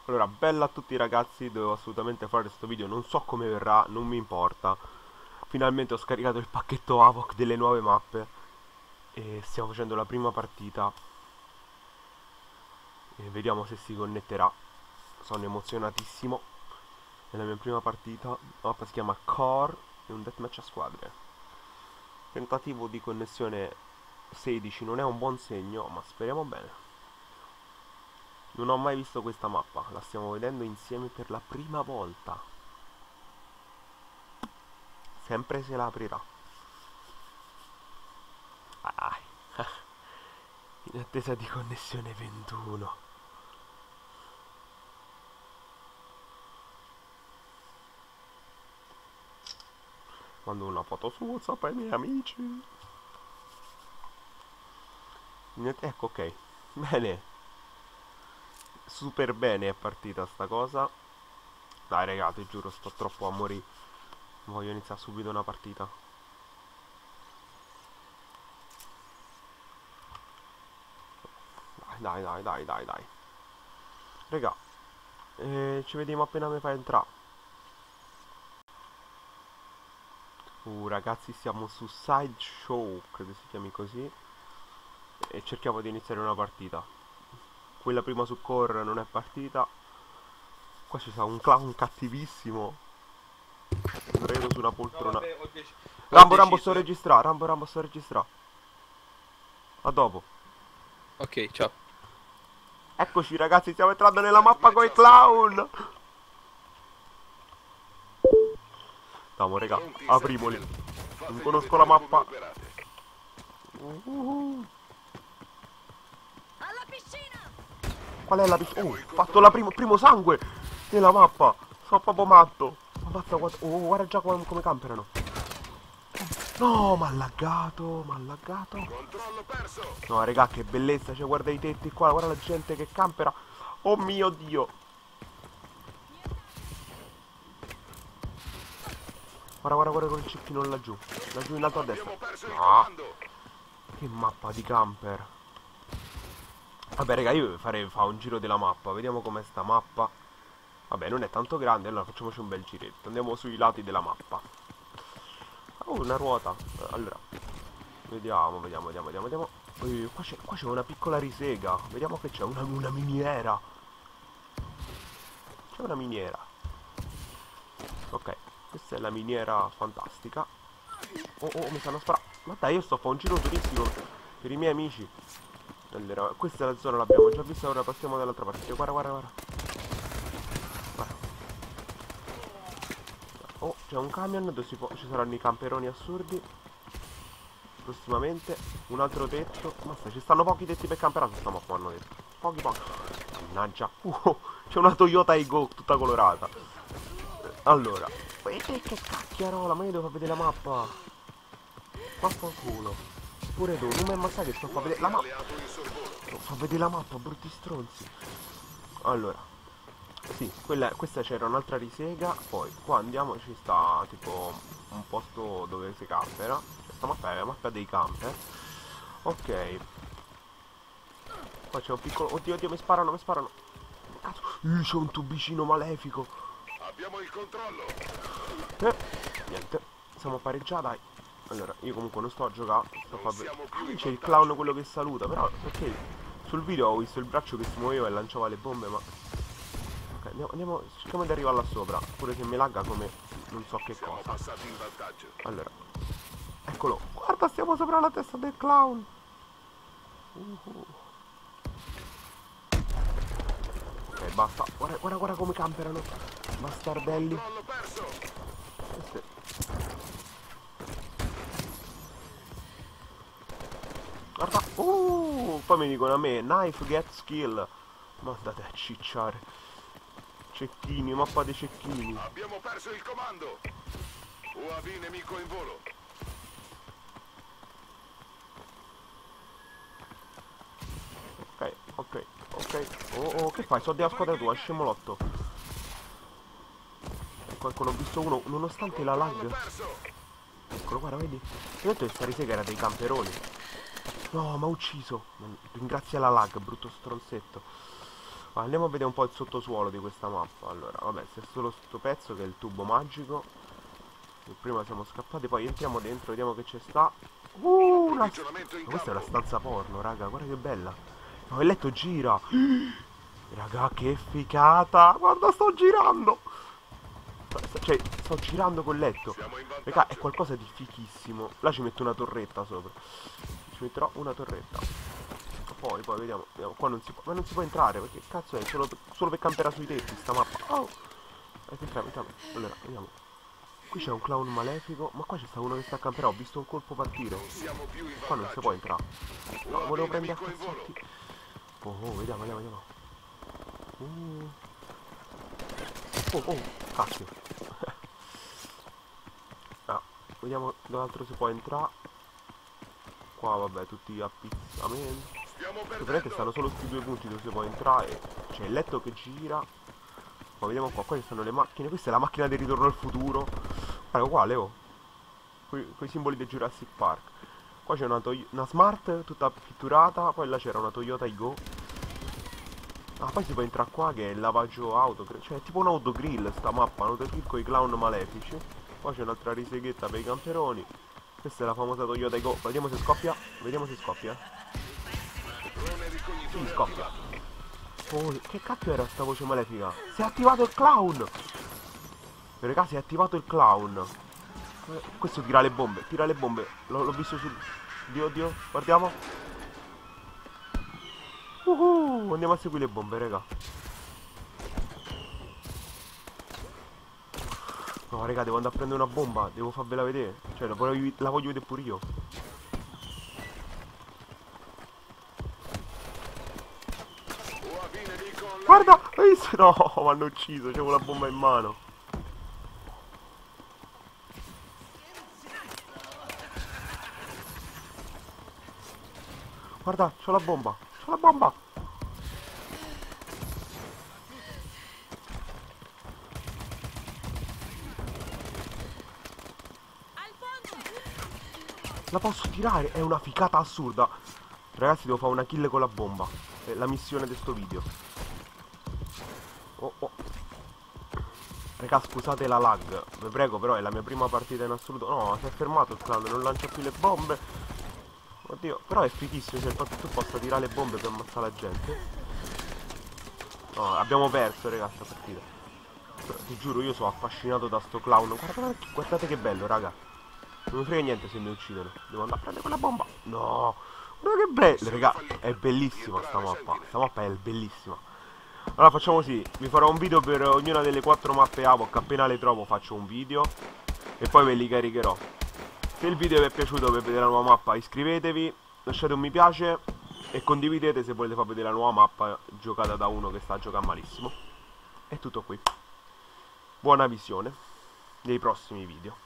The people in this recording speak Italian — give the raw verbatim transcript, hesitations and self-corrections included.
Allora, bella a tutti ragazzi, devo assolutamente fare questo video, non so come verrà, non mi importa. Finalmente ho scaricato il pacchetto Avoc delle nuove mappe e stiamo facendo la prima partita e vediamo se si connetterà. Sono emozionatissimo, è la mia prima partita, la mappa si chiama Core, è un deathmatch a squadre. Tentativo di connessione sedici non è un buon segno, ma speriamo bene. Non ho mai visto questa mappa, la stiamo vedendo insieme per la prima volta. Sempre se la aprirà. Ah, in attesa di connessione ventuno. Mando una foto su WhatsApp ai miei amici. Ecco, ok. Bene. Super bene è partita sta cosa. Dai raga, ti giuro, sto troppo a morire. Voglio iniziare subito una partita. Dai, dai, dai, dai, dai. Raga, eh, ci vediamo appena mi fa entrare. Uh, ragazzi, siamo su Sideshow, credo si chiami così. E cerchiamo di iniziare una partita. Quella prima su Core non è partita. Qua ci sta un clown cattivissimo. Credo su una No, poltrona. vabbè, ho, dec- ho Rambo, Rambo, sto deciso. registrando. Rambo, Rambo, sto registrando. A dopo. Ok, ciao. Eccoci ragazzi, stiamo entrando nella mappa con i clown. Andiamo, raga, aprimoli. Non conosco la mappa. Uh-huh. Alla piscina! Qual è la piscina? Oh, ho fatto la primo, primo sangue nella mappa. Sono proprio matto. Ammazza, guarda. Oh, guarda già come, come camperano. No, m'ha laggato, m'ha laggato. Controllo perso. No, raga, che bellezza. Cioè, guarda i tetti qua, guarda la gente che campera. Oh mio Dio. Guarda, guarda, guarda con il cecchino laggiù. Laggiù in alto a destra. Abbiamo perso il No, comando. che mappa di camper. Vabbè, raga, io farei fa un giro della mappa. Vediamo com'è sta mappa. Vabbè, non è tanto grande, allora facciamoci un bel giretto. Andiamo sui lati della mappa. Oh, una ruota. Allora, vediamo, vediamo, vediamo, vediamo, vediamo. Eh, qua c'è qua c'è una piccola risega. Vediamo che c'è una, una miniera. C'è una miniera. Ok, questa è la miniera fantastica. Oh, oh, mi stanno sparando. Ma dai, io sto a fare un giro turistico per i miei amici. Allora, questa è la zona, l'abbiamo già vista, ora passiamo dall'altra parte. Guarda, guarda, guarda. Guarda. Oh, c'è un camion dove si può, ci saranno i camperoni assurdi. Prossimamente. Un altro tetto. Basta, ci stanno pochi tetti per camperare su sta mappa, hanno detto. Pochi, pochi. Mannaggia. Uh, c'è una Toyota Aygo tutta colorata. Allora. E che cacchiarola, ma io devo far vedere la mappa. Vaffanculo. Pure tu, non mi ammazzare che sto a far vedere la mappa. Fa vedere la mappa, brutti stronzi. Allora, sì, quella, questa c'era un'altra risega. Poi qua andiamo, ci sta tipo un posto dove si campera. Questa mappa è la mappa dei camper. Ok. Qua c'è un piccolo. Oddio, oddio, mi sparano, mi sparano. Cazzo. Uh, c'è un tubicino malefico. Abbiamo il controllo. Eh, niente. Siamo pareggiati, dai. Allora, io comunque non sto a giocare. Sto a far... Ah, c'è il clown quello che saluta, però perché sul video ho visto il braccio che si muoveva e lanciava le bombe, ma... Ok, andiamo, andiamo, cerchiamo di arrivare là sopra, pure se mi lagga come non so che Siamo cosa. passati in vantaggio. Allora, eccolo. Guarda, stiamo sopra la testa del clown. Uh-huh. Ok, basta. Guarda, guarda, guarda come camperano. Bastardelli. Controllo perso. Queste... Guarda, uh, poi mi dicono a me, knife get skill. Ma andate a cicciare. Cecchini, mappa dei cecchini. Abbiamo perso il comando. U A V nemico in volo. Ok, ok, ok. Oh, oh, che fai? Sono della squadra tua, scemolotto. Ecco, ecco, ne ho visto uno, nonostante la Controllo lag. perso. Eccolo, guarda, vedi? Io ho detto che sta risega era dei camperoni. No, mi ha ucciso. Ringrazia la lag, brutto stronzetto. Ma andiamo a vedere un po' il sottosuolo di questa mappa. Allora, vabbè, c'è solo sto pezzo che è il tubo magico. E prima siamo scappati, poi entriamo dentro, vediamo che c'è sta. Uh, una... Approvvigionamento in Ma questa è una campo. stanza porno, raga, guarda che bella. No, il letto gira. Raga, che figata. Guarda, sto girando. Cioè, sto girando col letto. Siamo in Raga, è vantaggio. qualcosa di fichissimo. Là ci metto una torretta sopra. Ci metterò una torretta. Poi, poi, vediamo, vediamo. Qua non si può, ma non si può entrare, perché cazzo è? Solo, solo per camperare sui tetti, sta mappa. Oh! Eh, entriamo, entriamo. Allora, vediamo. Qui c'è un clown malefico. Ma qua c'è sta uno che sta a camperare. Ho visto un colpo partire. Non siamo più in Qua non si può vantaggio. entrare. No, U A V volevo prendere a nemico in volo. cazzotti. Oh, oh, vediamo, vediamo, vediamo. Uh. Oh, oh, cazzo. Ah, vediamo dove altro si può entrare. Qua, vabbè, tutti appizzamenti. Stiamo Praticamente perdendo. stanno solo questi due punti dove si può entrare. C'è il letto che gira. Poi vediamo qua, qua ci stanno le macchine. Questa è la macchina del ritorno al futuro. Guarda, uguale, oh. Con i simboli del Jurassic Park. Qua c'è una, una Smart tutta pitturata. Poi là c'era una Toyota Igo. Ah, poi si può entrare qua che è il lavaggio auto. Cioè è tipo un autogrill sta mappa. Un autogrill con i clown malefici. Poi c'è un'altra riseghetta per i camperoni. Questa è la famosa Toyota Igo. Vediamo se scoppia. Vediamo se scoppia. Drone ricognitore Sì, scoppia. attivato. Oh, che cazzo era sta voce malefica? Si è attivato il clown! Raga, si è attivato il clown. Eh, Questo tira le bombe, tira le bombe. L'ho visto sul... Dio, Dio, guardiamo. Uhu, andiamo a seguire le bombe, raga. No, raga, devo andare a prendere una bomba. Devo farvela vedere. Cioè, la voglio, la voglio vedere pure io. U A V nemico online. Guarda, hai visto? No, mi hanno ucciso, c'avevo la bomba in mano. Guarda, c'ho la bomba, c'ho la bomba. La posso tirare, è una ficata assurda. Ragazzi, devo fare una kill con la bomba. È la missione di sto video. Oh, oh. Raga, scusate la lag, vi prego, però è la mia prima partita in assoluto. No, si è fermato il clown, non lancia più le bombe. Oddio, però è fighissimo, cioè il fatto che tu possa tirare le bombe per ammazzare la gente. No, abbiamo perso, raga, sta partita. Però, ti giuro, io sono affascinato da sto clown. Guardate, guardate che bello, raga. Non mi frega niente se mi uccidono. Devo andare a prendere quella bomba. No, guarda che bello, raga. È bellissima sta mappa. Sta mappa è bellissima. Allora facciamo così, vi farò un video per ognuna delle quattro mappe Avoc. Appena le trovo faccio un video e poi ve li caricherò. Se il video vi è piaciuto per vedere la nuova mappa, iscrivetevi, lasciate un mi piace e condividete se volete far vedere la nuova mappa giocata da uno che sta giocando malissimo. È tutto qui. Buona visione dei prossimi video.